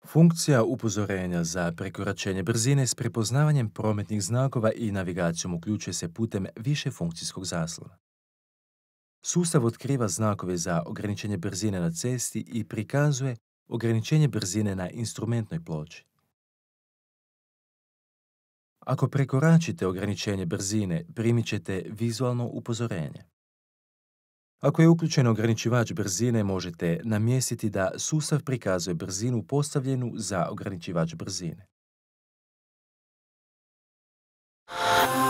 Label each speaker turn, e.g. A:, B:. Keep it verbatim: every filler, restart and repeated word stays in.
A: Funkcija upozorenja za prekoračenje brzine s prepoznavanjem prometnih znakova i navigacijom uključuje se putem višefunkcijskog zaslona. Sustav otkriva znakove za ograničenje brzine na cesti i prikazuje ograničenje brzine na instrumentnoj ploči. Ako prekoračite ograničenje brzine, primit ćete vizualno upozorenje. Ako je uključen ograničivač brzine, možete namjestiti da sustav prikazuje brzinu postavljenu za ograničivač brzine.